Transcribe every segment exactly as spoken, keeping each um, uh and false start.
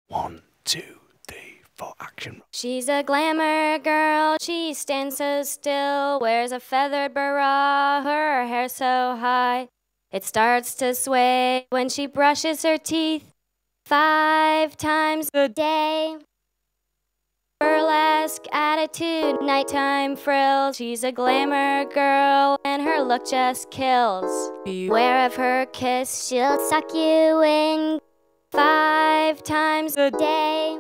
One, two, three, four, action. She's a glamour girl, she stands so still, wears a feathered bra, her hair so high. It starts to sway when she brushes her teeth five times a day. Burlesque attitude, nighttime frills. She's a glamour girl and her look just kills. Beware of her kiss, she'll suck you in five times a day.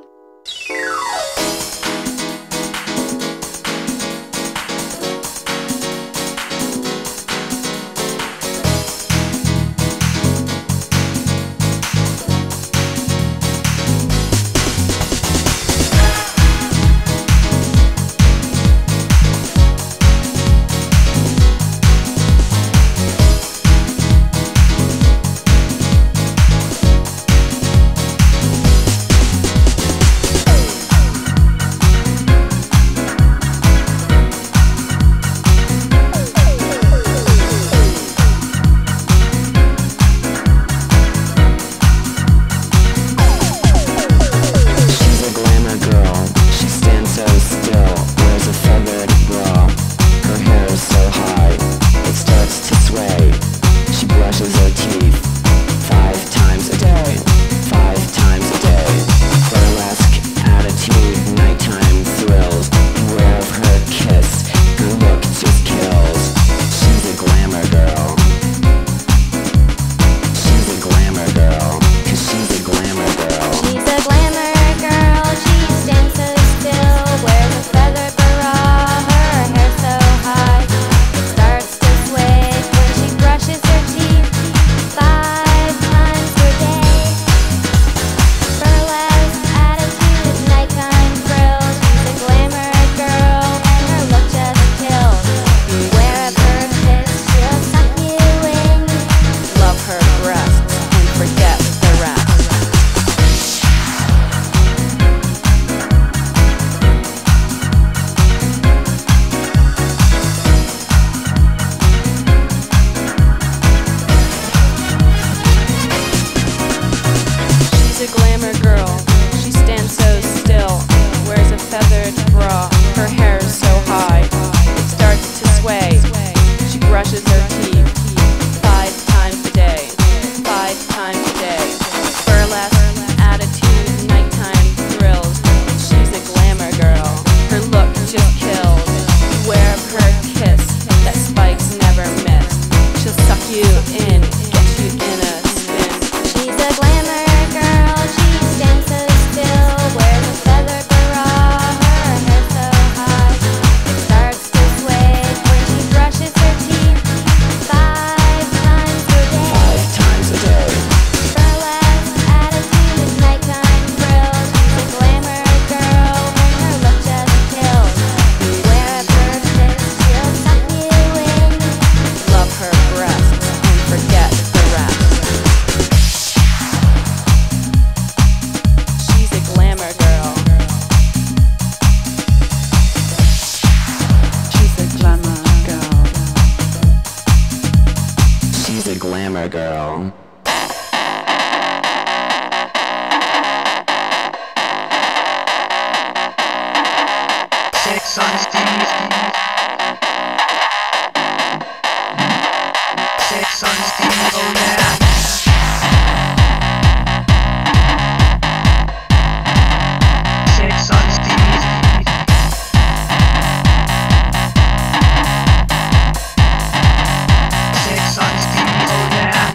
She's a glamour girl, she stands so still, wears a feathered bra, her hair is so high, it starts to sway, she brushes her teeth five times a day, five times a day. Burlesque attitude, nighttime thrills, she's a glamour girl, her look just kills. Beware of her kiss, that spike's never missed, she'll suck you in, get you in a spin. She's a glamour girl, she stands so still, wears a feathered bra, her hair so high, it starts to sway when she brushes her teeth five times a day. Five times a day. Burlesque attitude, nighttime thrills. She's a glamour girl and her look just kills. Beware of her kiss, she'll suck you in. Love her breasts and forget the rest. She's a glamour girl. She's a glamour girl. She's a glamour girl. Sex on Steve. Sex on Steve, oh yeah. Sex on Steve. Sex on Steve, oh yeah.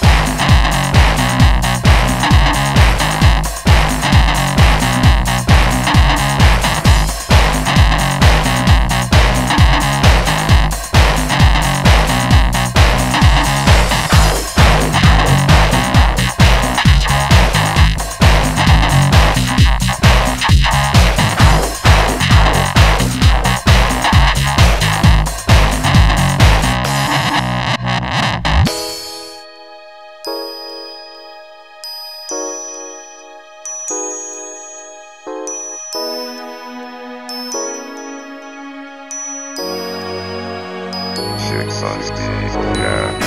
Sex on Steve, yeah.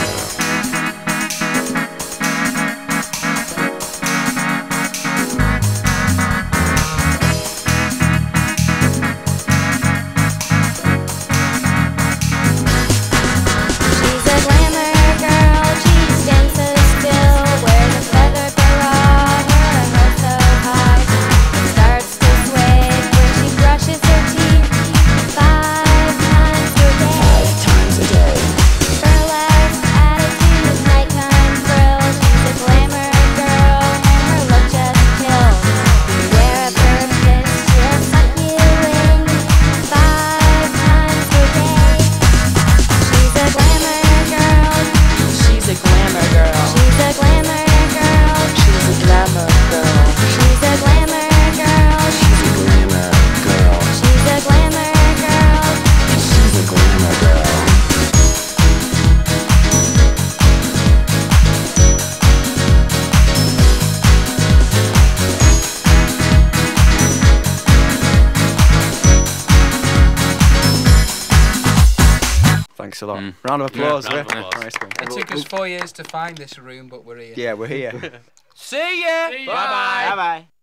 a lot. Mm. Round of applause. round of yeah. applause. Nice one. It took us four years to find this room, but we're here. Yeah, we're here. See ya. See ya. Bye bye. Bye bye.